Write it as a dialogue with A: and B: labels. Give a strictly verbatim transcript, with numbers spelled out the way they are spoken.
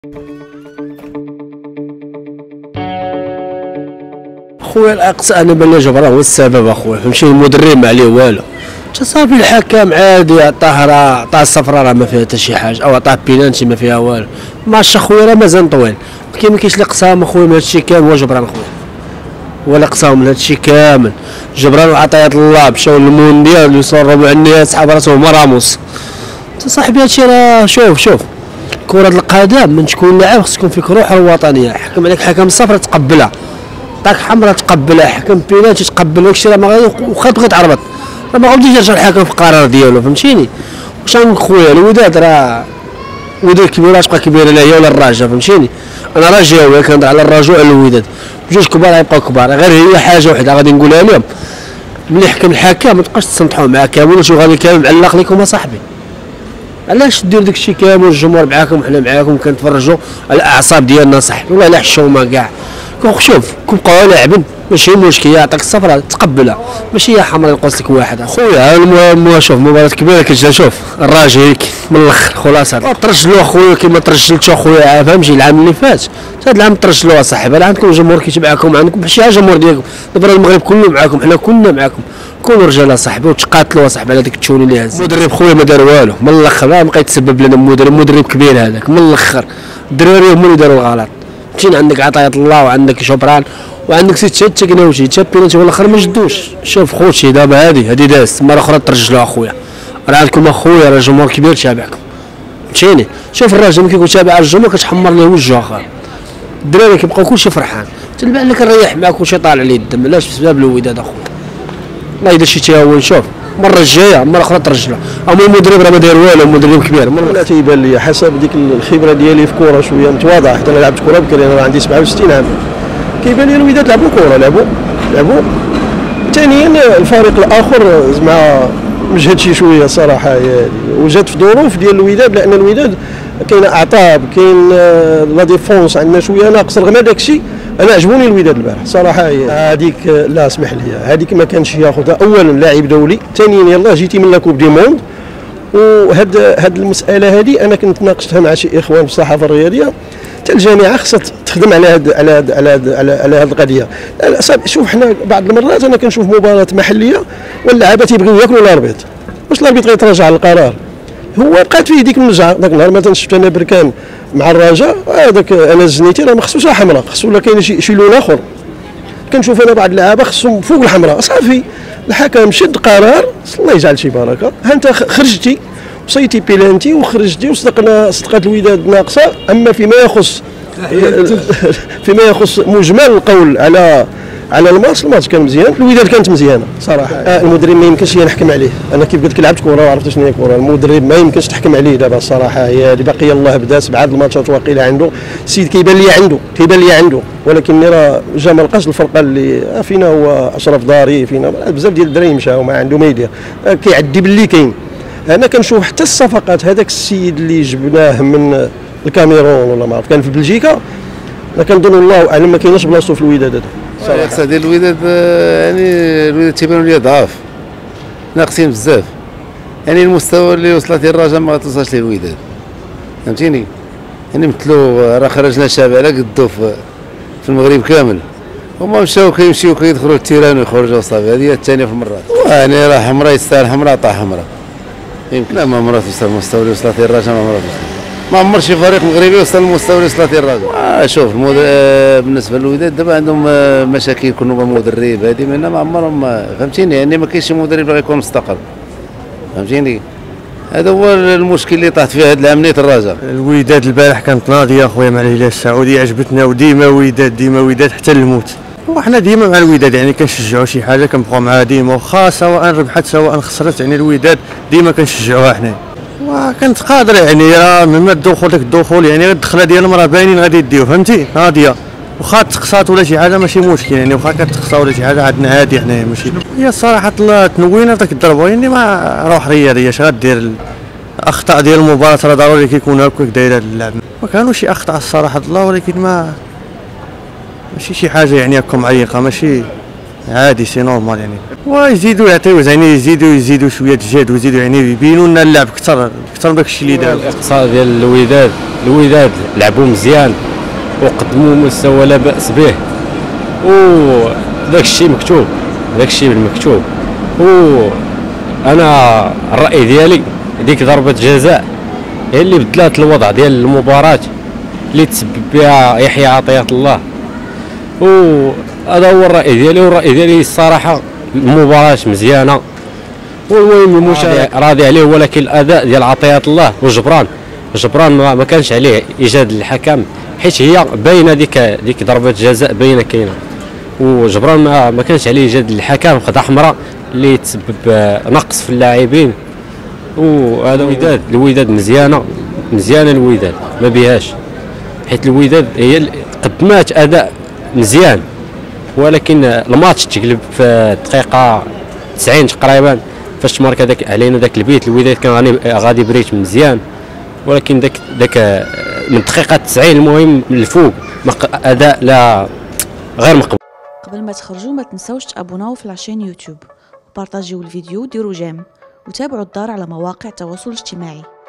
A: خويا الاقصى انا بان جبران هو السبب اخويا، فهمتي؟ المدرب ما عليه والو، صافي الحكم عادي عطاه عطاه الصفراء راه ما فيها حتى شي حاجه، او عطاه بينانتي ما فيها والو. ماتش اخويا راه مازال طويل، كاين ما كاينش اللي قسام اخويا من هادشي كامل هو جبران خويا، هو اللي قسام من هادشي كامل. جبران وعطية الله مشاو للمونديال يوصلوا ربع النهائي سحاب راسهم هما راموس. انت صاحبي هادشي راه شوف شوف كرة القدم من تكون لاعب خص تكون فيك روح الوطنيه، حكم عليك حكم الصفراء تقبلها، عطاك حمراء تقبلها، حكم بيناتي تقبل، داكشي راه ما غادي واخا تبغي تعربط راه ما غاديش يرجع الحكم في القرار ديالو، فهمتيني؟ واش غنقول خويا الوداد راه وداد كبيره تبقى كبيره لا هي ولا الرجاء، فهمتيني؟ انا رجاوي كنهضر على الرجاء وعلى الوداد، بجوج كبار غيبقاو كبار، غير هي حاجه وحده غادي نقولها لهم، ملي حكم الحكم ما تبقاش تسنطحوا معاه كامل وشي غادي كامل معلق لكم اصاحبي. علاش دير داكشي كامل الجمهور معاكم وحنا معاكم كنتفرجوا على الاعصاب ديالنا صاحبي، والله الا حشومه كاع. شوف كنبقاو لاعبين ماشي مشكل، يعطيك الصفراء تقبلها، ماشي هي حمراء ينقص لك واحد اخويا. المهم شوف مباراة كبيرة كتجي، شوف الراجل هيك من الاخر خلاصه ترجلوا اخويا كيما ترجلتوا اخويا فهمتي العام اللي فات، هذا العام ترجلوا اصاحبي، العام كل الجمهور كيتبعكم عندكم شي جمهور ديالكم، دابا المغرب كله معاكم، حنا كلنا معاكم، كونوا رجال اصاحبي وتقاتلوا اصاحبي على ديك التشوني اللي هز. المدرب خويا ما دار والو من الاخر، ما بقى يتسبب لنا مدرب مدرب كبير هذاك من الاخر، الدراري هما اللي داروا الغلط. فهمتيني؟ عندك عطية الله وعندك جبران وعندك سيد شاد تكناوشي تا بيناتي والاخر ما جدوش. شوف خوتي دابا هادي هادي دازت مره اخرى ترجلوا اخويا، راه عندكم اخويا راه جمهور كبير تابعكم، فهمتيني؟ شوف الراجل ملي كيكون تابع الجمهور كتحمر ليه وجهه اخر، الدراري كيبقاو كلشي فرحان، تلبع لك نريح معاك وشي طالع ليه الدم، علاش؟ بسبب الوداد اخويا. الله اذا شي تهاون شوف المره الجايه مره اخرى ترجلوا، اما المدرب راه ما داير والو، مدرب كبير.
B: لا تيبان لي حسب ديك الخبره ديالي في الكره شويه متواضعه، حتى انا لعبت كره بكري، انا عندي سبعة وستين عام، كيبان لي الوداد لعبوا كره لعبوا لعبوا. ثانيا الفريق الاخر زعما مجهد شي شويه صراحه، وجد في ظروف ديال الوداد، لان الوداد كاين اعطاب، كاين لا ديفونس عندنا شويه ناقص. رغم هذاك الشيء انا عجبوني الوداد البارح صراحه. هذيك لا اسمح لي هذيك ما كانش ياخذها، اولا لاعب دولي، ثانيا يلاه جيتي من لا كوب دي موند. وهاد هاد المساله هذه انا كنت ناقشتها مع شي اخوان في الصحافه الرياضيه، حتى الجامعه خصها تخدم على هاد على هاد على هاد على, على هاد القضيه. شوف حنا بعض المرات انا كنشوف مباراه محليه واللاعبات تيبغيو ياكلوا الاربيط، واش الاربيط غيتراجع على القرار؟ هو بقات فيه ديك النزعه. ذاك النهار مثلا شفت انا بركان مع الرجاء، هذاك انا الزنيتي راه ما خصوش حمراء، خصو ولا كاين شي شي لون اخر. كنشوف انا بعض اللعابه خصهم فوق الحمراء، صافي الحكم شد قرار، الله يجعل شي بركه، ها انت خرجتي وصيتي بيلانتي وخرجتي وصدقنا صدقات الوداد ناقصه. اما فيما يخص فيما يخص مجمل القول على على الماتش، الماتش كان مزيان، الوداد كانت مزيانه صراحه. آه المدرب ما يمكنش نحكم عليه، انا كيف قلت لك لعبت كره وعرفت شنو هي كره، المدرب ما يمكنش تحكم عليه دابا الصراحه. هي اللي باقي الله بدا سبعه الماتشات واقيله عنده السيد، كيبان لي عنده كيبان لي عنده ولكن راه جا ما لقاش الفرقه اللي فينا. هو اشرف داري فينا بزاف ديال الدراري مشاو ما عنده ما يدير، كيعدي باللي كاين. انا كنشوف حتى الصفقات، هذاك السيد اللي جبناه من الكاميرون ولا ما عرف كان في بلجيكا، انا كنظن الله اعلم ما كايناش بلاصتو في الوداد هذا
C: صراحه. ديال الوداد يعني الوداد تيبانوا لي ضعاف ناقصين بزاف، يعني المستوى اللي وصلت الرجاء ما غتوصلش ليه الوداد، فهمتيني؟ يعني مثلوا راه خرجنا شاب على قدو في المغرب كامل، هما مشاو كيمشيو كيدخلوا التيران ويخرجوا صافي. هذه هي الثانيه في المرات، يعني راه حمراء يستاهل حمراء عطاه حمراء، يمكن لا ما عمرها توصل للمستوى اللي وصلت الرجاء، ما عمرها توصل، ما عمر شي فريق مغربي وصل للمستوى اللي وصلت الرجاء. آه شوف المدرب آه بالنسبه للوداد دابا عندهم آه مشاكل، يكونوا مدرب هذه منا ما عمرهم، فهمتيني؟ يعني ما كاينش شي مدرب اللي غيكون مستقر، فهمتيني؟ هذا هو المشكل اللي طاحت فيه هذا العام نيت الرجاء.
D: الوداد البارح كانت ناضيه اخويا مع الهلال السعودي، عجبتنا، وديما وداد ديما وداد حتى الموت، وحنا ديما مع الوداد يعني كنشجعوا شي حاجه كنبقاو معاها ديما، واخا سواء ربحت سواء خسرت، يعني الوداد ديما كنشجعوها حنا، وكنت قادر يعني راه من الدخول داك الدخول يعني غير الدخله ديالهم راه باينين غادي يديو، فهمتي؟ ناضيه واخا تقصات ولا شي حاجه ماشي مشكل، يعني واخا كتقصا ولا شي حاجه عندنا هادي حنايا ماشي. هي الصراحه تنوينا في داك الضربه، يعني ما روح رياضيه اش غدير، الاخطاء ديال المباراه راه ضروري كيكونوا هكاك دايره اللعب، ما كانوش شي اخطاء الصراحه الله، ولكن ما ماشي شي حاجه يعني هكا معيقه، ماشي عادي سي نورمال يعني. ويزيدوا يعطيو يعني يزيدوا يزيدوا شويه الجهد ويزيدوا يعني يبينوا لنا اللعب اكثر اكثر من داك الشيء اللي دار.
E: الاقصاء ديال الوداد الوداد لعبوا مزيان وقدموا مستوى لا باس به، وداك الشيء مكتوب، داك الشيء بالمكتوب. وانا الراي ديالي ديك ضربه جزاء هي اللي بدلات الوضع ديال المباراه، اللي تسبب بها يحيى عطية الله. وهذا هو الراي ديالي. والراي ديالي الصراحه المباراه مزيانه، والمهم المشاهد راضي عليه، ولكن الاداء ديال عطية الله وجبران جبران ما, ما كانش عليه ايجاد الحكم، حيت هي باينه ديك ديك ضربه جزاء باينه كاينه، وجبران ما, ما كانش عليه ايجاد الحكم، خد حمراء اللي تسبب نقص في اللاعبين. وهذا الوداد الوداد مزيانه مزيانه الوداد ما بيهاش، حيت الوداد هي اللي قدمات اداء مزيان، ولكن الماتش تقلب في الدقيقه تسعين تقريبا فاش مارك هذاك علينا ذاك البيت. الوداد كان غادي غادي بريت مزيان، ولكن ذاك ذاك من الدقيقه تسعين المهم من الفوق اداء لا غير مقبول.
F: قبل ما تخرجوا ما تنساوش تابوناو في لاشين يوتيوب وبارطاجيو الفيديو وديروا جيم وتابعوا الدار على مواقع التواصل الاجتماعي.